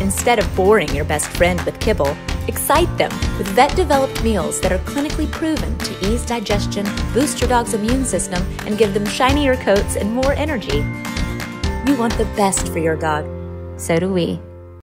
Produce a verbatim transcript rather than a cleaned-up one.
Instead of boring your best friend with kibble, excite them with vet-developed meals that are clinically proven to ease digestion, boost your dog's immune system, and give them shinier coats and more energy. You want the best for your dog. So do we.